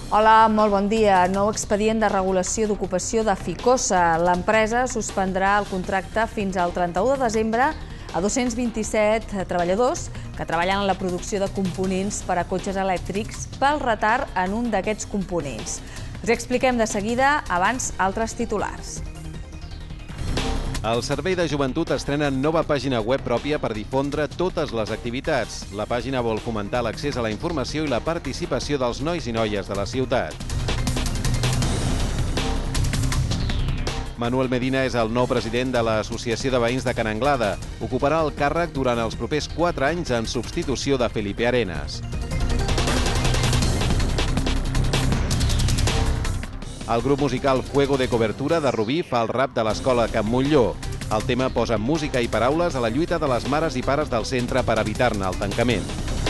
Hola, molt bon dia. Nou expedient de regulació d'ocupació de Ficosa. L'empresa suspendrà el contracte fins al 31 de desembre a 227 treballadors que treballen en la producció de components per a cotxes elèctrics pel retard en un d'aquests components. Us expliquem de seguida, abans altres titulars. El Servei de Joventut estrena nova pàgina web pròpia per difondre totes les activitats. La pàgina vol fomentar l'accés a la informació i la participació dels nois i noies de la ciutat. Manuel Medina és el nou president de l'Associació de Veïns de Can Anglada. Ocuparà el càrrec durant els propers 4 anys en substitució de Felipe Arenas. El grup musical Fuego de Cobertura de Rubí fa el rap de l'escola Can Montlló. El tema posa música i paraules a la lluita de les mares i pares del centre per evitar-ne el tancament.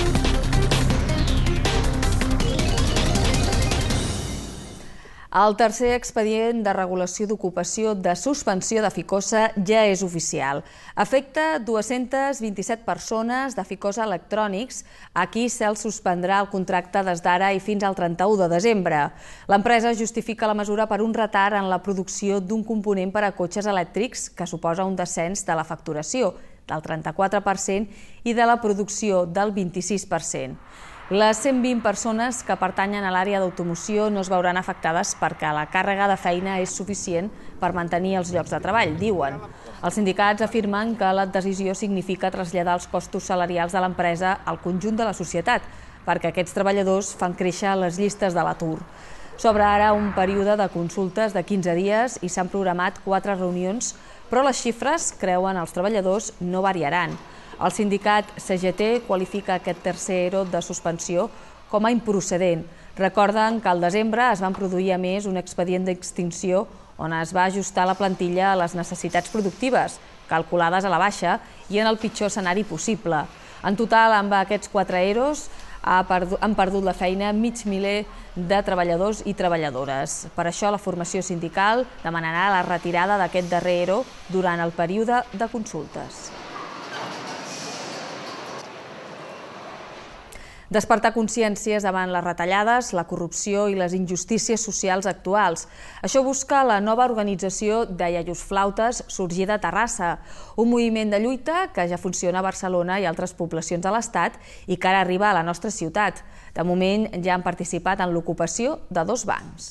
El tercer expedient de regulació d'ocupació de suspensió de Ficosa ja és oficial. Afecta 227 persones de Ficosa Electrònics. Aquí se'ls suspendrà el contracte des d'ara i fins al 31 de desembre. L'empresa justifica la mesura per un retard en la producció d'un component per a cotxes elèctrics que suposa un descens de la facturació del 34% i de la producció del 26%. Les 120 persones que pertanyen a l'àrea d'automoció no es veuran afectades perquè la càrrega de feina és suficient per mantenir els llocs de treball, diuen. Els sindicats afirmen que la decisió significa traslladar els costos salarials de l'empresa al conjunt de la societat, perquè aquests treballadors fan créixer les llistes de l'atur. S'obre ara un període de consultes de 15 dies i s'han programat 4 reunions, però les xifres, creuen els treballadors, no variaran. El sindicat CGT qualifica aquest tercer ERO de suspensió com a improcedent. Recorden que al desembre es van produir a més un expedient d'extinció on es va ajustar la plantilla a les necessitats productives, calculades a la baixa i en el pitjor escenari possible. En total, amb aquests 4 EROs, han perdut la feina mig miler de treballadors i treballadores. Per això, la formació sindical demanarà la retirada d'aquest darrer ERO durant el període de consultes. Despertar consciències davant les retallades, la corrupció i les injustícies socials actuals. Això busca la nova organització de iaios flautes sorgida a Terrassa, un moviment de lluita que ja funciona a Barcelona i altres poblacions de l'Estat i que ara arriba a la nostra ciutat. De moment ja han participat en l'ocupació de 2 bancs.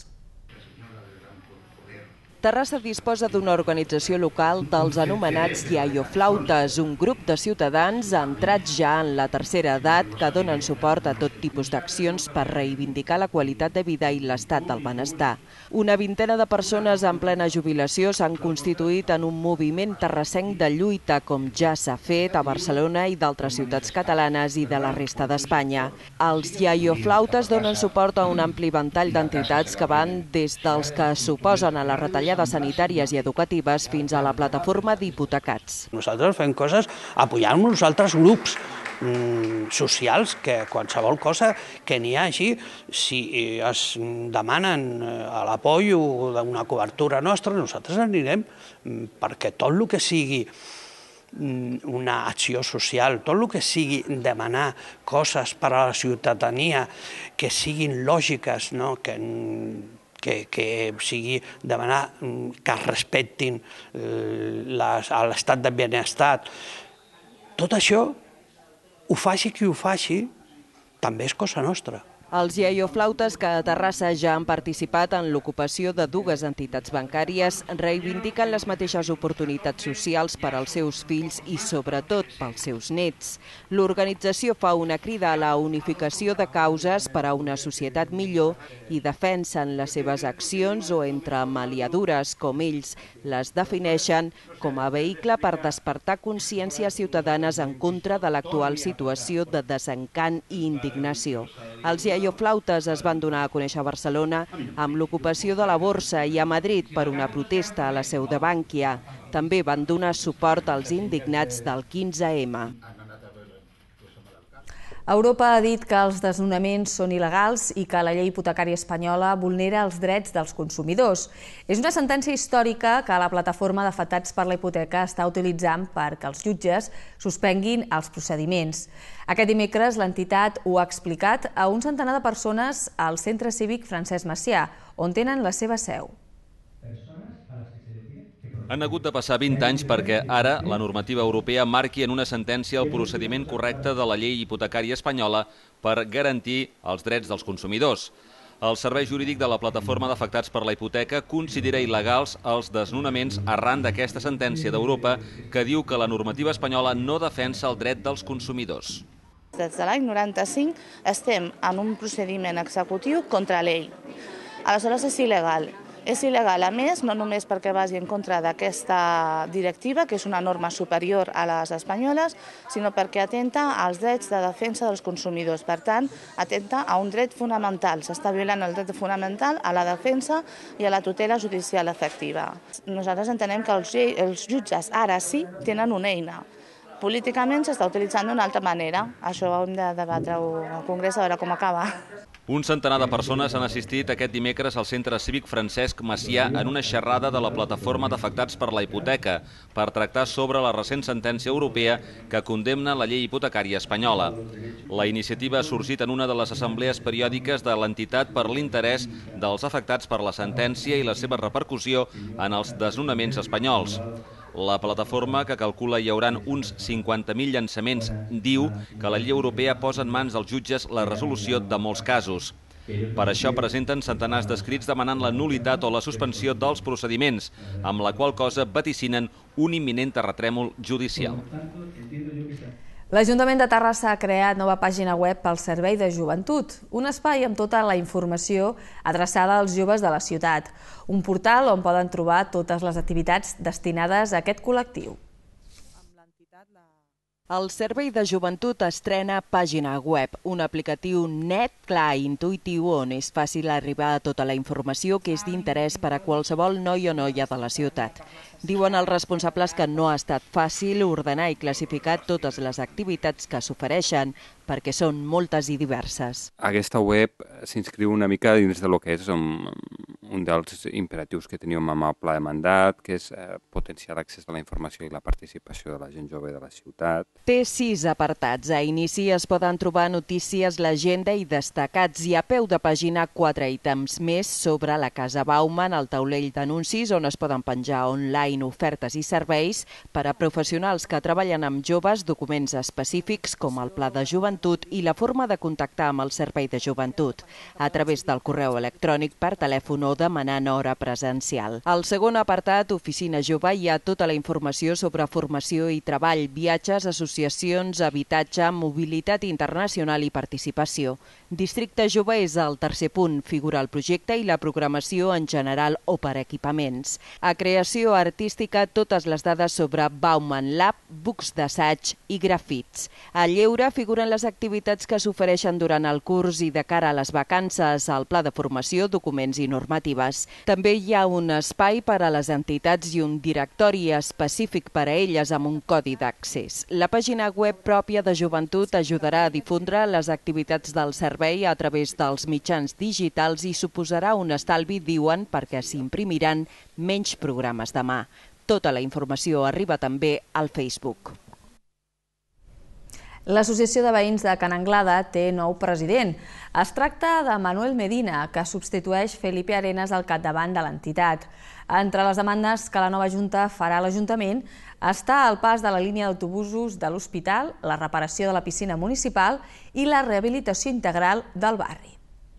Terrassa disposa d'una organització local dels anomenats iaioflautes, un grup de ciutadans entrats ja en la tercera edat que donen suport a tot tipus d'accions per reivindicar la qualitat de vida i l'estat del benestar. Una vintena de persones en plena jubilació s'han constituït en un moviment terrassenc de lluita, com ja s'ha fet a Barcelona i d'altres ciutats catalanes i de la resta d'Espanya. Els iaioflautes donen suport a un ampli ventall d'entitats que van des dels que s'oposen a la retallada sanitàries i educatives fins a la plataforma d'hipotecats. Nosaltres fem coses apoyant-nos altres grups socials, que qualsevol cosa que n'hi hagi, si es demanen l'apoyo d'una cobertura nostra, nosaltres anirem, perquè tot el que sigui una acció social, tot el que sigui demanar coses per a la ciutadania que siguin lògiques, que sigui demanar que es respectin l'estat de benestar. Tot això, ho faci qui ho faci, també és cosa nostra. Els iaioflautes que a Terrassa ja han participat en l'ocupació de 2 entitats bancàries reivindiquen les mateixes oportunitats socials per als seus fills i sobretot pels seus nets. L'organització fa una crida a la unificació de causes per a una societat millor i defensen les seves accions o entre maliadures, com ells les defineixen, com a vehicle per despertar consciències ciutadanes en contra de l'actual situació de desencant i indignació. Els iaioflautes es van donar a conèixer a Barcelona amb l'ocupació de la Borsa i a Madrid per una protesta a la seu de Bànquia. També van donar suport als indignats del 15M. Europa ha dit que els desnonaments són il·legals i que la llei hipotecària espanyola vulnera els drets dels consumidors. És una sentència històrica que la plataforma d'afectats per la hipoteca està utilitzant perquè els jutges suspenguin els procediments. Aquest dimecres l'entitat ho ha explicat a un centenar de persones al Centre Cívic Francesc Macià, on tenen la seva seu. Han hagut de passar 20 anys perquè ara la normativa europea marqui en una sentència el procediment correcte de la llei hipotecària espanyola per garantir els drets dels consumidors. El Servei Jurídic de la Plataforma d'Afectats per la Hipoteca considera il·legals els desnonaments arran d'aquesta sentència d'Europa que diu que la normativa espanyola no defensa el dret dels consumidors. Des de l'any 95 estem en un procediment executiu contra l'ell. Aleshores és il·legal. És il·legal, a més, no només perquè vagi en contra d'aquesta directiva, que és una norma superior a les espanyoles, sinó perquè atenta als drets de defensa dels consumidors. Per tant, atenta a un dret fonamental. S'està violant el dret fonamental a la defensa i a la tutela judicial efectiva. Nosaltres entenem que els jutges ara sí tenen una eina. Políticament s'està utilitzant d'una altra manera. Això ho hem de debatre al Congrés a veure com acaba. Un centenar de persones han assistit aquest dimecres al Centre Cívic Francesc Macià en una xerrada de la Plataforma d'Afectats per la Hipoteca per tractar sobre la recent sentència europea que condemna la llei hipotecària espanyola. La iniciativa ha sorgit en una de les assemblees periòdiques de l'entitat per l'interès dels afectats per la sentència i la seva repercussió en els desnonaments espanyols. La plataforma, que calcula hi hauran uns 50.000 llançaments, diu que la llei europea posa en mans dels jutges la resolució de molts casos. Per això presenten centenars d'escrits demanant la nul·litat o la suspensió dels procediments, amb la qual cosa vaticinen un imminent terratrèmol judicial. L'Ajuntament de Terrassa ha creat nova pàgina web pel Servei de Joventut, un espai amb tota la informació adreçada als joves de la ciutat, un portal on poden trobar totes les activitats destinades a aquest col·lectiu. El Servei de Joventut estrena pàgina web, un aplicatiu net, clar i intuïtiu on és fàcil arribar a tota la informació que és d'interès per a qualsevol noi o noia de la ciutat. Diuen els responsables que no ha estat fàcil ordenar i classificar totes les activitats que s'ofereixen, perquè són moltes i diverses. Aquesta web s'inscriu una mica dins de lo que és un dels imperatius que teníem amb el pla de mandat, que és potenciar l'accés a la informació i la participació de la gent jove de la ciutat. Té 6 apartats. A inici es poden trobar notícies, l'agenda i destacats, i a peu de pàgina 4 ítems més sobre la Casa Bauman, el taulell d'anuncis on es poden penjar online ofertes i serveis per a professionals que treballen amb joves, documents específics com el pla de joventut i la forma de contactar amb el Servei de Joventut, a través del correu electrònic, per telèfon o demanant hora presencial. Al segon apartat, Oficina Jove, hi ha tota la informació sobre formació i treball, viatges, associacions, habitatge, mobilitat internacional i participació. Districte Jove és el tercer punt, figura el projecte i la programació en general o per equipaments. A creació artística, totes les dades sobre Bauman Lab, books d'assaig i grafits. A lleure figuren les activitats que s'ofereixen durant el curs i de cara a les vacances, el pla de formació, documents i normatives. També hi ha un espai per a les entitats i un directori específic per a elles amb un codi d'accés. La pàgina web pròpia de Joventut ajudarà a difondre les activitats del servei a través dels mitjans digitals i suposarà un estalvi, diuen, perquè s'imprimiran menys programes de mà. Tota la informació arriba també al Facebook. L'Associació de Veïns de Can Anglada té nou president. Es tracta de Manuel Medina, que substitueix Felipe Arenas al capdavant de l'entitat. Entre les demandes que la nova Junta farà a l'Ajuntament està el pas de la línia d'autobusos de l'Hospital, la reparació de la piscina municipal i la rehabilitació integral del barri.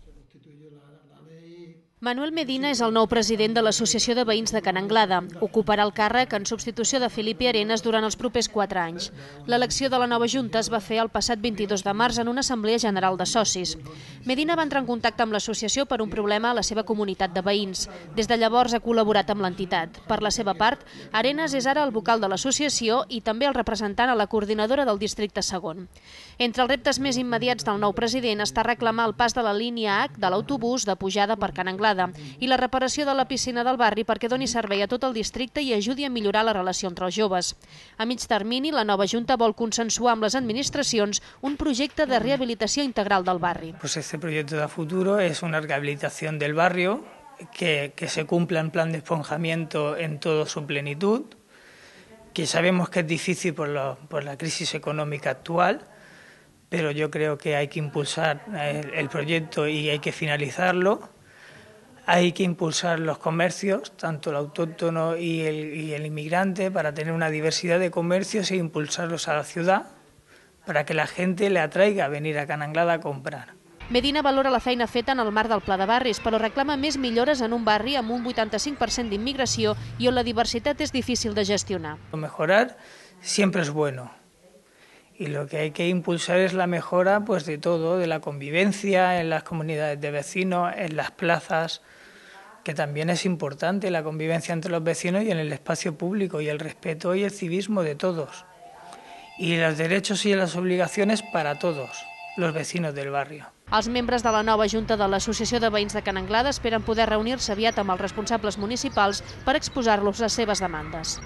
Manuel Medina és el nou president de l'Associació de Veïns de Can Anglada. Ocuparà el càrrec en substitució de Felipe Arenas durant els propers 4 anys. L'elecció de la nova Junta es va fer el passat 22 de març en una assemblea general de socis. Medina va entrar en contacte amb l'associació per un problema a la seva comunitat de veïns. Des de llavors ha col·laborat amb l'entitat. Per la seva part, Arenas és ara el vocal de l'associació i també el representant a la coordinadora del districte segon. Entre els reptes més immediats del nou president està reclamar el pas de la línia H de l'autobús de pujada per Can Anglada, Anglada, i la reparació de la piscina del barri perquè doni servei a tot el districte i ajudi a millorar la relació entre els joves. A mig termini, la nova Junta vol consensuar amb les administracions un projecte de rehabilitació integral del barri. Este proyecto de futuro es una rehabilitación del barrio que se cumpla en plan de esponjamiento en toda su plenitud, que sabemos que es difícil por la crisis económica actual, pero yo creo que hay que impulsar el proyecto y hay que finalizarlo. Hay que impulsar los comercios, tanto el autóctono y el inmigrante, para tener una diversidad de comercios e impulsarlos a la ciudad, para que la gente le atraiga a venir a Can Anglada a comprar. Medina valora la feina feta en el marc del Pla de Barris, però reclama més millores en un barri amb un 85% d'immigració i on la diversitat és difícil de gestionar. Mejorar siempre es bueno. Y lo que hay que impulsar es la mejora de todo, de la convivencia en las comunidades de vecinos, en las plazas, que también es importante la convivencia entre los vecinos y en el espacio público, y el respeto y el civismo de todos. Y los derechos y las obligaciones para todos los vecinos del barrio. Els membres de la nova Junta de l'Associació de Veïns de Can Anglada esperen poder reunir-se aviat amb els responsables municipals per exposar-los les seves demandes.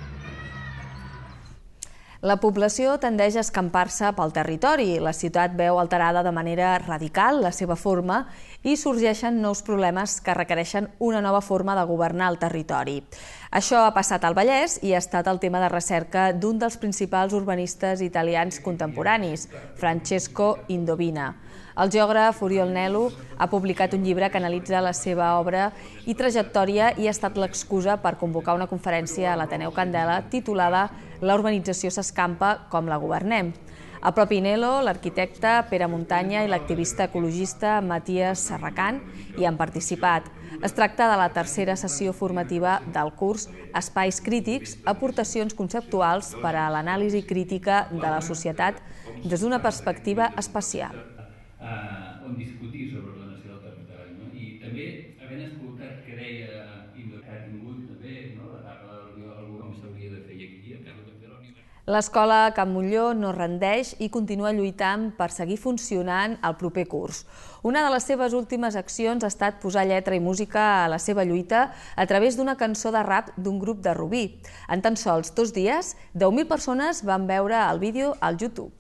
La població tendeix a escampar-se pel territori. La ciutat veu alterada de manera radical la seva forma i sorgeixen nous problemes que requereixen una nova forma de governar el territori. Això ha passat al Vallès i ha estat el tema de recerca d'un dels principals urbanistes italians contemporanis, Francesco Indovina. El geògraf Oriol Nel·lo ha publicat un llibre que analitza la seva obra i trajectòria i ha estat l'excusa per convocar una conferència a l'Ateneu Candela titulada «La urbanització s'escampa, com la governem». El propi Nel·lo, l'arquitecte Pere Muntanya i l'activista ecologista Matías Serracant hi han participat. Es tracta de la tercera sessió formativa del curs Espais Crítics, aportacions conceptuals per a l'anàlisi crítica de la societat des d'una perspectiva espacial. On discutir sobre l'ordenació del territori. I també, havent escoltat que deia que ha tingut també l'etapa del com s'hauria de fer, i aquí acaba de fer la universitat. L'escola Can Montllor no rendeix i continua lluitant per seguir funcionant el proper curs. Una de les seves últimes accions ha estat posar lletra i música a la seva lluita a través d'una cançó de rap d'un grup de Rubí. En tan sols 2 dies, 10.000 persones van veure el vídeo al YouTube.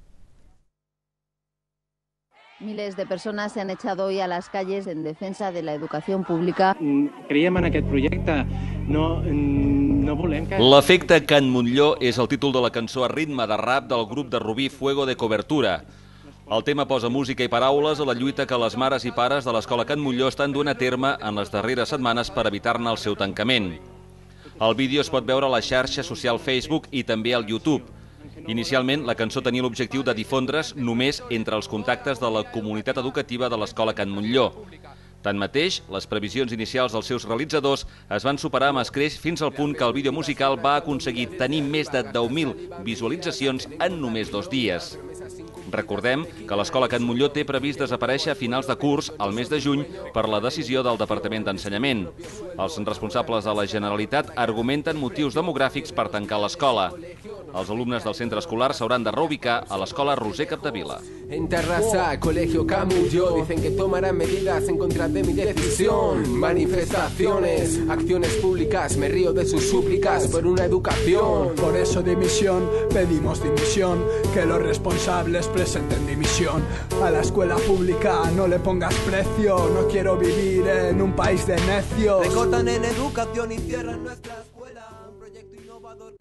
Miles de personas se han echado hoy a las calles en defensa de la educación pública. Creiem en aquest projecte, no volem que... L'efecte Can Montllor és el títol de la cançó a ritme de rap del grup de Rubí Fuego de Cobertura. El tema posa música i paraules a la lluita que les mares i pares de l'escola Can Montllor estan duent a terme en les darreres setmanes per evitar-ne el seu tancament. El vídeo es pot veure a la xarxa social Facebook i també al YouTube. Inicialment, la cançó tenia l'objectiu de difondre's només entre els contactes de la comunitat educativa de l'escola Can Montllor. Tanmateix, les previsions inicials dels seus realitzadors es van superar amb escreix fins al punt que el vídeo musical va aconseguir tenir més de 10.000 visualitzacions en només 2 dies. Recordem que l'escola Can Montllor té previst desaparèixer a finals de curs, al mes de juny, per la decisió del Departament d'Ensenyament. Els responsables de la Generalitat argumenten motius demogràfics per tancar l'escola. Els alumnes del centre escolar s'hauran de reubicar a l'escola Roser Capdevila. En Terrassa, Colegio Can Montllor, dicen que tomarán medidas en contra de mi decisión. Manifestaciones, acciones públicas, me río de sus súplicas por una educación. Por eso dimisión, pedimos dimisión, que los responsables presenten dimisión. A la escuela pública no le pongas precio, no quiero vivir en un país de necios. Recortan en educación y cierran nuestra escuela, un proyecto innovador.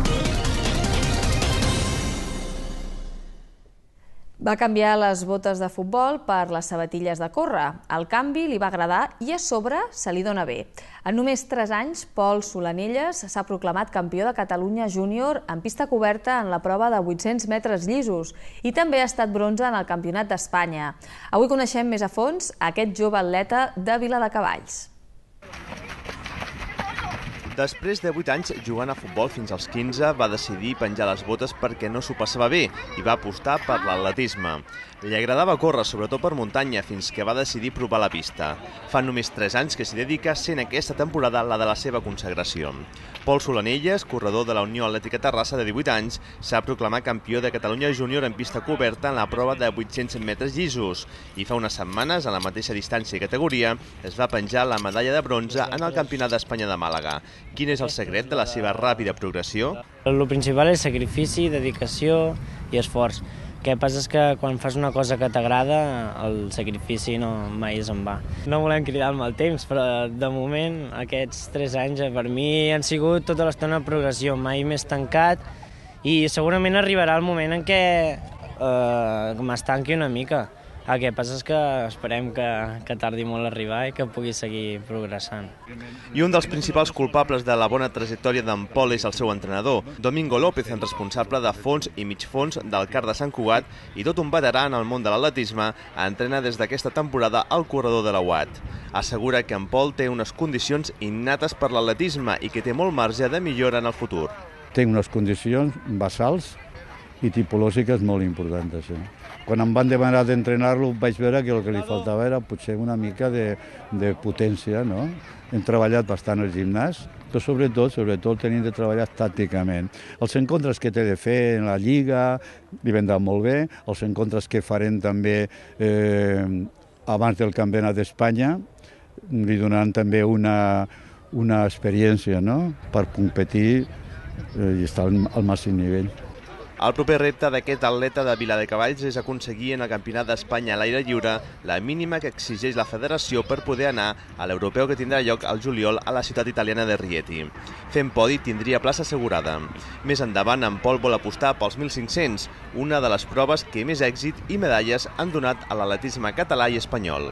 Va canviar les botes de futbol per les sabatilles de córrer. El canvi li va agradar i a sobre se li dona bé. En només 3 anys, Pol Solanelles s'ha proclamat campió de Catalunya júnior en pista coberta en la prova de 800 metres llisos i també ha estat bronze en el Campionat d'Espanya. Avui coneixem més a fons aquest jove atleta de Viladecavalls. Després de 8 anys jugant a futbol fins als 15, va decidir penjar les botes perquè no s'ho passava bé i va apostar per l'atletisme. Li agradava córrer, sobretot per muntanya, fins que va decidir provar la pista. Fa només 3 anys que s'hi dedica, sent aquesta temporada la de la seva consagració. Pol Solanelles, corredor de la Unió Atlètica Terrassa de 18 anys, s'ha proclamat campió de Catalunya júnior en pista coberta en la prova de 800 metres llisos i fa unes setmanes, a la mateixa distància i categoria, es va penjar la medalla de bronze en el Campionat d'Espanya de Màlaga. Quin és el secret de la seva ràpida progressió? El principal és sacrifici, dedicació i esforç. El que passa és que quan fas una cosa que t'agrada, el sacrifici mai és en va. No volem cridar el mal temps, però de moment aquests 3 anys per mi han sigut tota l'estona progressió, mai més tancat, i segurament arribarà el moment en què m'estanqui una mica. El que passa és que esperem que tardi molt a arribar i que pugui seguir progressant. I un dels principals culpables de la bona trajectòria d'en Pol és el seu entrenador, Domingo López, responsable de fons i mig fons del CAR de Sant Cugat i tot un veterà en el món de l'atletisme, entrena des d'aquesta temporada el corredor de la UAT. Assegura que en Pol té unes condicions innates per l'atletisme i que té molt marge de millora en el futur. Tinc unes condicions basals i tipològiques molt importants, això. Quan em van demanar d'entrenar-lo vaig veure que el que li faltava era potser una mica de potència, no? Hem treballat bastant al gimnàs, però sobretot tenim de treballar tàcticament. Els encontres que té de fer en la Lliga li vendran molt bé, els encontres que farem també abans del Campionat d'Espanya li donaran també una experiència, no? Per competir i estar al màxim nivell. El proper repte d'aquest atleta de Viladecavalls és aconseguir en el Campionat d'Espanya a l'aire lliure la mínima que exigeix la federació per poder anar a l'europeu que tindrà lloc al juliol a la ciutat italiana de Rieti. Fent podi tindria plaça assegurada. Més endavant, en Pol vol apostar pels 1.500, una de les proves que més èxit i medalles han donat a l'atletisme català i espanyol.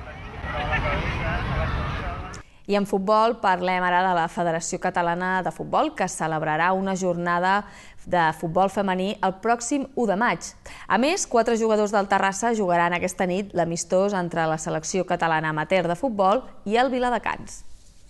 I en futbol parlem ara de la Federació Catalana de Futbol, que celebrarà una jornada de futbol femení el pròxim 1 de maig. A més, 4 jugadors del Terrassa jugaran aquesta nit l'amistós entre la selecció catalana amateur de futbol i el Viladecans.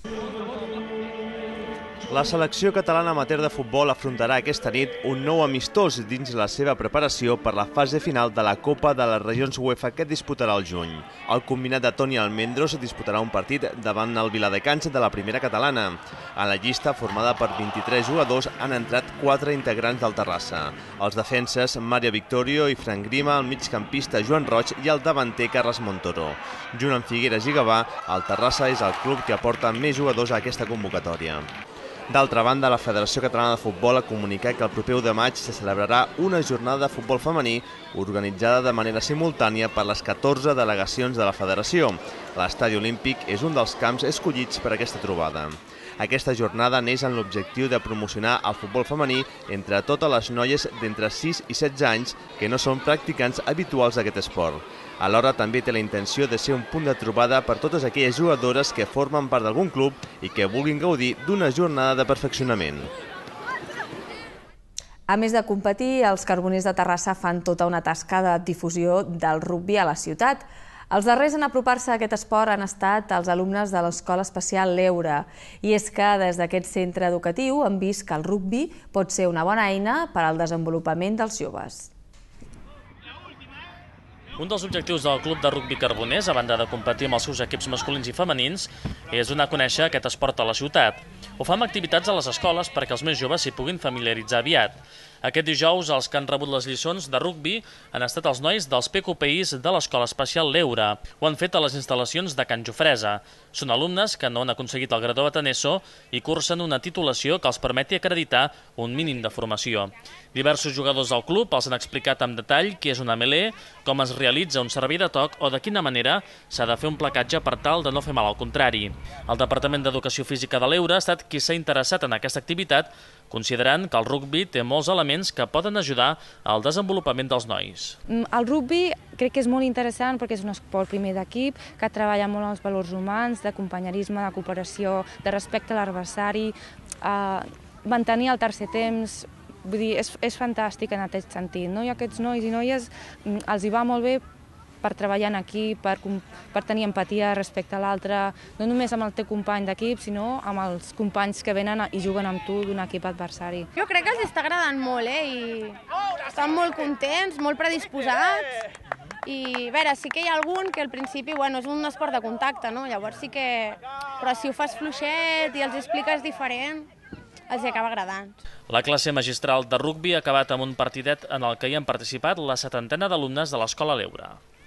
La selecció catalana amateur de futbol afrontarà aquesta nit un nou amistós dins la seva preparació per la fase final de la Copa de les Regions UEFA que disputarà al juny. El combinat de Toni Almendros disputarà un partit davant el Viladecans de la primera catalana. A la llista, formada per 23 jugadors, han entrat 4 integrants del Terrassa. Els defenses Maria Victorio i Frank Grima, el migcampista Joan Roig i el davanter Carles Montoro. Junt amb Figueres i Gavà, el Terrassa és el club que aporta més jugadors a aquesta convocatòria. D'altra banda, la Federació Catalana de Futbol ha comunicat que el proper 1 de maig se celebrarà una jornada de futbol femení organitzada de manera simultània per les 14 delegacions de la Federació. L'Estadi Olímpic és un dels camps escollits per a aquesta trobada. Aquesta jornada neix amb l'objectiu de promocionar el futbol femení entre totes les noies d'entre 6 i 16 anys que no són practicants habituals d'aquest esport. Alhora també té la intenció de ser un punt de trobada per totes aquelles jugadores que formen part d'algun club i que vulguin gaudir d'una jornada de perfeccionament. A més de competir, els Carboners de Terrassa fan tota una tasca de difusió del rugbi a la ciutat. Els darrers en apropar-se a aquest esport han estat els alumnes de l'Escola Especial L'Eure. I és que des d'aquest centre educatiu han vist que el rugbi pot ser una bona eina per al desenvolupament dels joves. Un dels objectius del Club de Rugbi Carboners, a banda de competir amb els seus equips masculins i femenins, és donar a conèixer aquest esport a la ciutat. Ho fa amb activitats a les escoles perquè els més joves s'hi puguin familiaritzar aviat. Aquest dijous, els que han rebut les lliçons de rugbi han estat els nois dels PQPIs de l'Escola Especial L'Eure. Ho han fet a les instal·lacions de Can Jofresa. Són alumnes que no han aconseguit el graduat en ESO i cursen una titulació que els permeti acreditar un mínim de formació. Diversos jugadors del club els han explicat amb detall què és una mêlée, com es realitza un servei de toc o de quina manera s'ha de fer un placatge per tal de no fer mal al contrari. El Departament d'Educació Física de l'Eure ha estat qui s'ha interessat en aquesta activitat, considerant que el rugbi té molts elements que poden ajudar al desenvolupament dels nois. El rugbi crec que és molt interessant perquè és un esport primer d'equip, que treballa molt els valors humans, de companyerisme, de cooperació, de respecte a l'adversari, mantenir el tercer temps. Vull dir, és fantàstic en aquest sentit, no? I aquests nois i noies els hi va molt bé per treballar en equip, per tenir empatia respecte a l'altre, no només amb el teu company d'equip, sinó amb els companys que venen i juguen amb tu d'un equip adversari. Jo crec que els està agradant molt, i estan molt contents, molt predisposats, i a veure, sí que hi ha algun que al principi, és un esport de contacte, no? Llavors sí que... Però si ho fas fluixet i els expliques diferent, els acaba agradant. La classe magistral de rugbi ha acabat amb un partidet en el que hi han participat la 70ena d'alumnes de l'Escola Leure.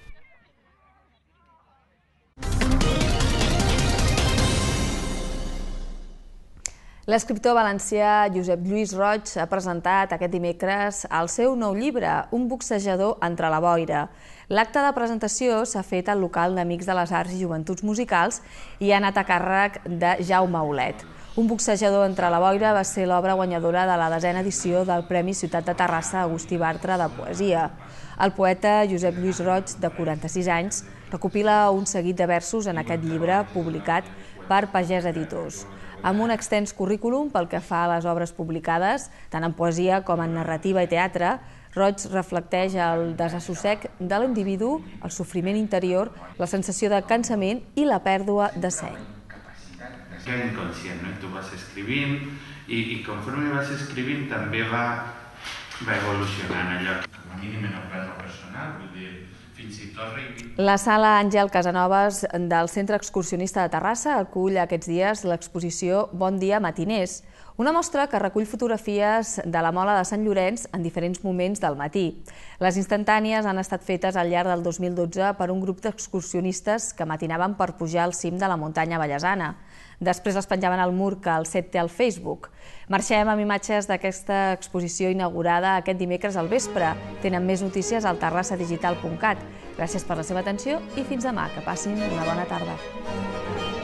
L'escriptor valencià Josep Lluís Roig ha presentat aquest dimecres el seu nou llibre, Un boxejador entre la boira. L'acte de presentació s'ha fet al local d'Amics de les Arts i Joventuts Musicals i ha anat a càrrec de Jaume Olet. Un boxejador entre la boira va ser l'obra guanyadora de la 10a edició del Premi Ciutat de Terrassa Agustí Bartra de Poesia. El poeta Josep Lluís Roig, de 46 anys, recopila un seguit de versos en aquest llibre publicat per Pagès Editors. Amb un extens currículum pel que fa a les obres publicades, tant en poesia com en narrativa i teatre, Roig reflecteix el desassossec de l'individu, el sofriment interior, la sensació de cansament i la pèrdua de seny. Que inconscient, no? Tu vas escrivint i conforme vas escrivint també va evolucionant allò. Com a mínim en el plano personal, vull dir, fins i tot... La sala Àngel Casanovas del Centre Excursionista de Terrassa acull aquests dies l'exposició Bon dia matiners, una mostra que recull fotografies de la Mola de Sant Llorenç en diferents moments del matí. Les instantànies han estat fetes al llarg del 2012 per un grup d'excursionistes que matinaven per pujar al cim de la muntanya vallesana. Després les penjaven al mur que el CET té al Facebook. Marxem amb imatges d'aquesta exposició inaugurada aquest dimecres al vespre. Tenen més notícies al terrassadigital.cat. Gràcies per la seva atenció i fins demà. Que passin una bona tarda.